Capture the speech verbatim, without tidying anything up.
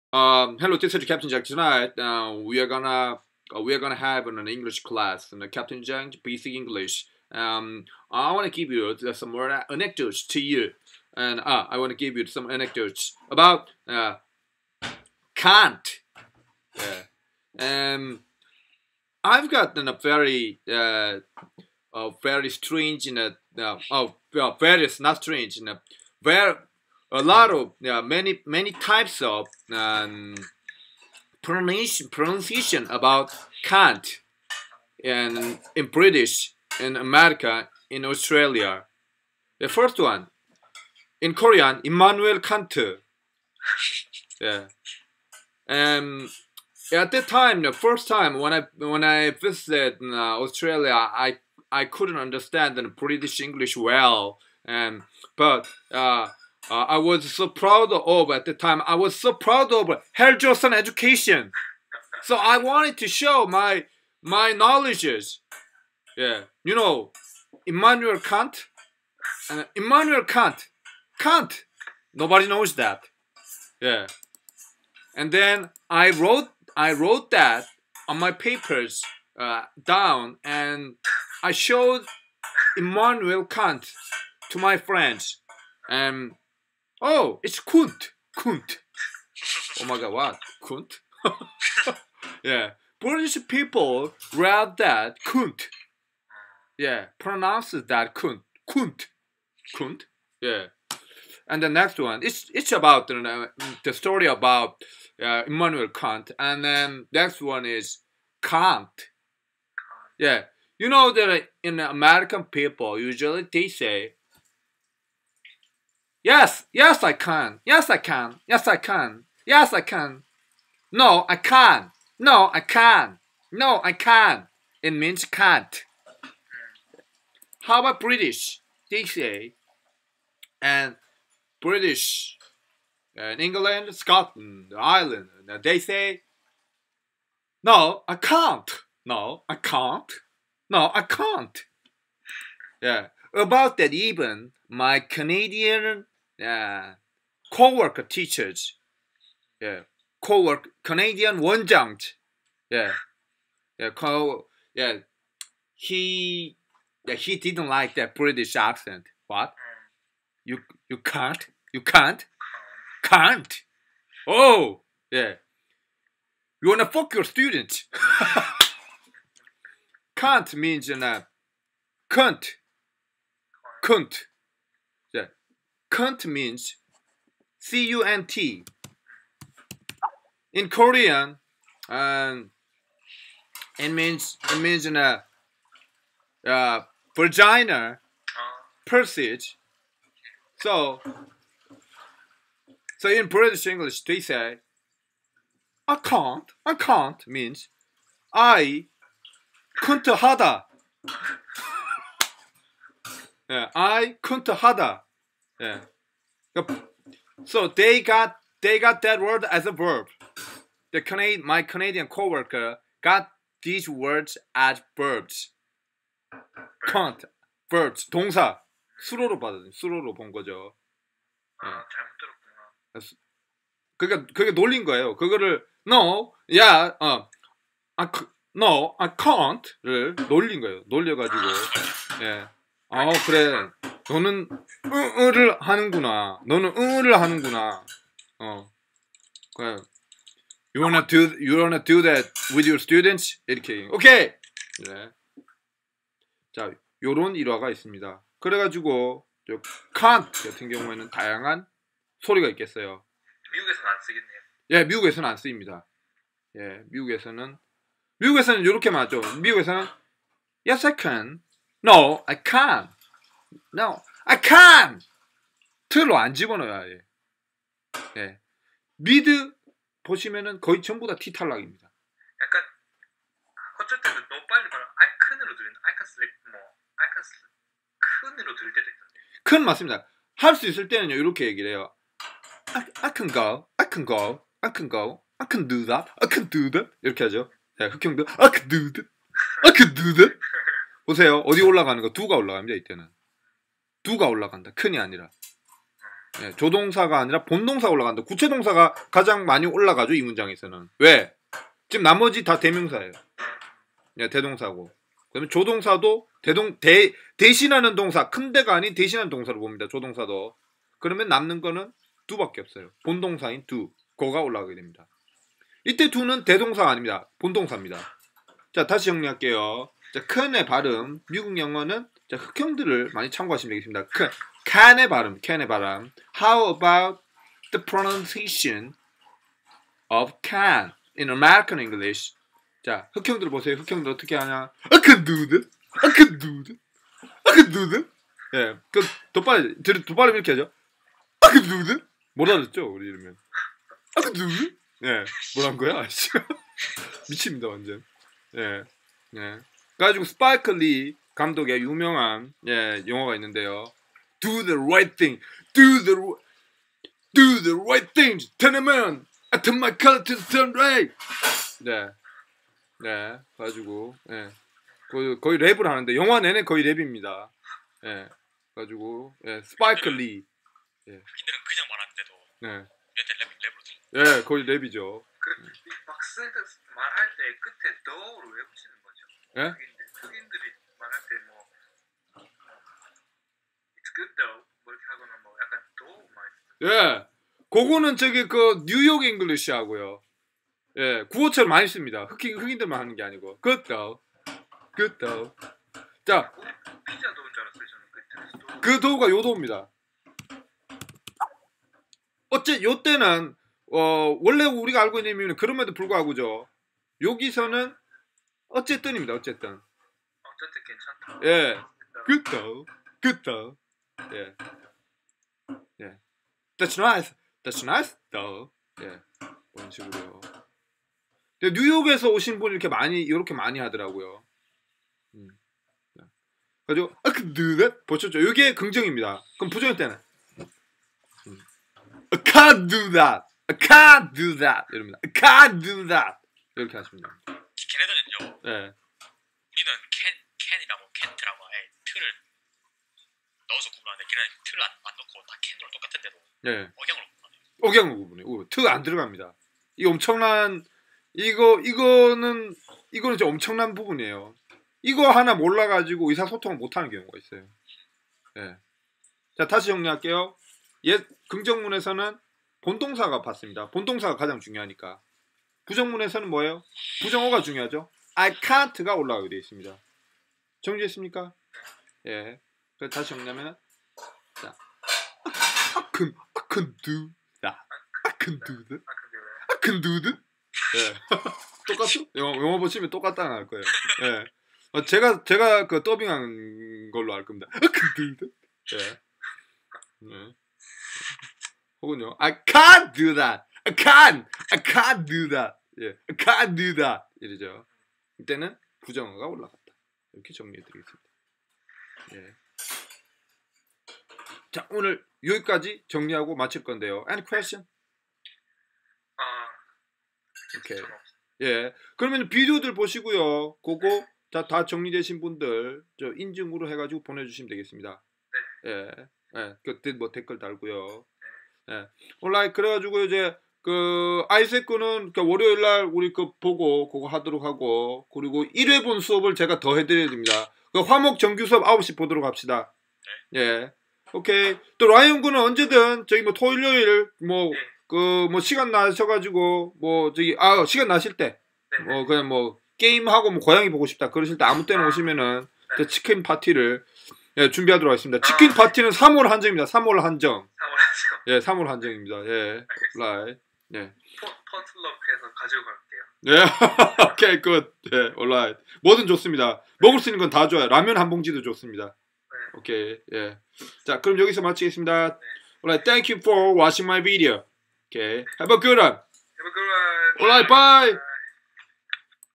Um, hello, this is Captain Jack. Tonight, uh, we are gonna uh, we are gonna have an English class, and Captain Jack basic English. Um, I want to give you uh, some more anecdotes to you, and uh, I want to give you some anecdotes about uh, Kant. Yeah. Um, I've got a very uh, uh, very strange in a uh, oh well, various not strange in a very a lot of yeah, many many types of um, pronunciation pronunciation about Kant and in British, in America, in Australia. The first one in Korean, Immanuel Kant. Yeah. Um, at that time, the first time when I when I visited uh, Australia, I I couldn't understand the British English well, and but uh, uh, I was so proud of at the time. I was so proud of Hal Johnson education, so I wanted to show my my knowledges. Yeah, you know, Immanuel Kant, uh, Immanuel Kant, Kant. Nobody knows that. Yeah, and then I wrote I wrote that on my papers uh, down, and I showed Immanuel Kant to my friends, and oh, it's Kunt, Kunt. Oh my God, what Kunt? Yeah, British people read that Kunt. Yeah, pronounce that Kunt, Kunt, Kunt. Yeah, and the next one, it's it's about uh, the story about uh, Immanuel Kant, and then next one is Kant. Yeah, you know that in American people usually they say, yes, yes I can, yes I can, yes I can, yes I can. No, I can. No, I can. No, I can. It means can't. How about British? They say, and British, and England, Scotland, Ireland, they say, no, I can't. No, I can't. No, I can't. Yeah. About that, even my Canadian uh, co-worker teachers, yeah, co-work Canadian 원장, yeah, yeah, co, yeah, he, yeah, he didn't like that British accent. What? You, you can't, you can't, can't. Oh, yeah. You wanna fuck your students? Can't means in a cunt. Cunt. Yeah. Cunt means C U N T. In Korean, um, it means it means in a uh, vagina, passage. So, so in British English, they say, I can't. I can't means I couldn't 하다. Yeah, I couldn't 하다. Yeah. So they got they got that word as a verb. The Canadian, my Canadian coworker got these words as verbs. Can't, verbs, 동사. 수로로 받았어요. 수로로 본 거죠. 아, 잘못 들었구나. 그러니까 그게 놀린 거예요. 그거를 no, yeah, 어, I, no, I can't를 놀린 거예요. 놀려가지고, 예, 아 그래, 너는 으을 하는구나. 너는 으을 하는구나. 어, 그래. You wanna do, you wanna do that with your students? 이렇게, 오케이. 네. 자, 요런 일화가 있습니다. 그래가지고 can't 같은 경우에는 다양한 소리가 있겠어요. 미국에서는 안 쓰겠네요. 예, 미국에서는 안 쓰입니다. 예, 미국에서는 미국에서는 이렇게 말하죠. 미국에서는 yes I can, no I can, no I can 틀로 안 집어넣어야 해. 예, 미드 보시면은 거의 전부 다 T 탈락입니다. 약간 어쩔 때는 너무 빨리 말하 I can으로 들리는 I can sleep 뭐 I can sleep can으로 들릴 때도 있던데. can 맞습니다. 할 수 있을 때는요 이렇게 얘기를 해요. I, I can go, I can go, I can go, I can do that, I can do that 이렇게 하죠. 네, 흑형도 I can do that, I can do that. 보세요, 어디 올라가는 거? 두가 올라갑니다. 이때는 두가 올라간다. 큰이 아니라. 예, 조동사가 아니라 본동사가 올라간다. 구체동사가 가장 많이 올라가죠, 이 문장에서는. 왜? 지금 나머지 다 대명사예요. 예, 대동사고. 그러면 조동사도 대동 대 대신하는 동사, 큰 데가 아닌 대신하는 동사로 봅니다. 조동사도. 그러면 남는 거는 두밖에 없어요. 본동사인 do, 고가 올라가게 됩니다. 이때 do는 대동사가 아닙니다. 본동사입니다. 자, 다시 정리할게요. 자, can의 발음, 미국 영어는 자, 흑형들을 많이 참고하시면 되겠습니다. can, can의 발음, can의 발음. How about the pronunciation of can in American English? 자, 흑형들 보세요. 흑형들 어떻게 하냐? I can do that. I can do that. I can do that. 예, 그 덧발이, 덧발이 이렇게 하죠. I can do that. 못 알았죠, 우리 이러면. I can do that. 예, 뭐란 거야? 미칩니다, 완전. 예, 예. 그래가지고 스파이크 리 감독의 유명한 예 영화가 있는데요. Do the right thing. Do the do the right thing. Turn around. I turn my color to the turn right. 네, 네. 가지고 예, 거의, 거의 랩을 하는데 영화 내내 거의 랩입니다. 예, 가지고 예, 스파이크 리. 예. 흑인들은 그냥 말하는데도 네. 우리한테 랩 랩으로 들려. 예, 거의 랩이죠. 그 막스 말할 때 끝에 더를 왜 붙이는 거죠? 예? 흑인들, 흑인들이 말할 때 뭐 it's good though 뭐 이렇게 하거나 뭐 약간 더 많이 예, 그거는 저기 그 뉴욕 잉글리시하고요. 예, 구어체를 많이 씁니다. 흑인 흑인들만 하는 게 아니고. good though, good though. 자, 피자 도우인 줄 알았어요 저는 그때. 그 도우가 요도입니다. 어째 요때는 어 원래 우리가 알고 있는 의미는 그럼에도 불구하고죠. 여기서는 어쨌든입니다. 어쨌든. 어쨌든 괜찮다. 예, good though, good though. 예, 예. That's nice, that's nice though. 예, 그런 식으로요. 근데 뉴욕에서 오신 분이 이렇게 많이 이렇게 많이 하더라고요. 음. 가지고 I can do that 보셨죠? 이게 긍정입니다. 그럼 부정일 때는 음. I can't do that. I can't do that. 이럽니다. I can't do that. 이렇게 하십니다. 걔네들은요. 예. 우리는 캔 캔이라고 캔트라고 아예 틀을 넣어서 구분하는데 걔네는 틀을 안, 안 넣고 다 캔으로 똑같은데도 예. 억양으로 구분하네요. 억양 구분이. 트 안 들어갑니다. 이 엄청난 이거 이거는 이거는 진짜 엄청난 부분이에요. 이거 하나 몰라가지고 의사소통을 못하는 경우가 있어요. 예. 자, 다시 정리할게요. 옛 긍정문에서는 본동사가 받습니다. 본동사가 가장 중요하니까. 부정문에서는 뭐예요? 부정어가 중요하죠. I can't가 올라가게 되어 있습니다. 정리했습니까? 예. 그래서 다시 정리하면 자, I can, I can do that. I can do that. I can do that. 예. 똑같죠? 영어, 영어 보시면 똑같다 나올 거예요. 예. 어, 제가 제가 그 더빙한 걸로 알 겁니다. I can do that. 예. 예. 혹은요, I can't do that. I can't. I can't do that. 예. I can't do that. 이러죠. 이때는 부정어가 올라갔다. 이렇게 정리해드리겠습니다. 예. 자, 오늘 여기까지 정리하고 마칠 건데요. Any question? 아, 오케이. 예. 그러면 비디오들 보시고요. 그거 다, 다 정리되신 분들 저 인증으로 해가지고 보내주시면 되겠습니다. 네. 예. 예. 그때 뭐 댓글 달고요. 예. 온라인 그래가지고 이제 그 아이세크는 그 월요일 날 우리 그 보고 그거 하도록 하고 그리고 일 회분 수업을 제가 더 해드려야 됩니다. 그 화목 정규 수업 아홉 시 보도록 합시다. 예. 오케이. 또 라이언 군은 언제든 저기 뭐 토요일 요일 뭐 그 뭐 시간 나셔가지고 뭐 저기 아 시간 나실 때 뭐 그냥 뭐 게임하고 뭐 고양이 보고 싶다 그러실 때 아무 때나 오시면은 저 치킨 파티를 예, 준비하도록 하겠습니다. 치킨 파티는 삼월 한정입니다. 삼월 한정. 삼월 하죠. 예, 삼월 한정입니다. 예. 라이. 예. 퍼틀럽해서 가지고 갈게요. 예. 오케이, 굿. 예, 올라이. 뭐든 좋습니다. 먹을 수 있는 건 다 좋아요. 라면 한 봉지도 좋습니다. 네. 오케이. 예. 자, 그럼 여기서 마치겠습니다. Alright, thank you for watching my video. Okay. Have a good one. Have a good one. Alright, bye.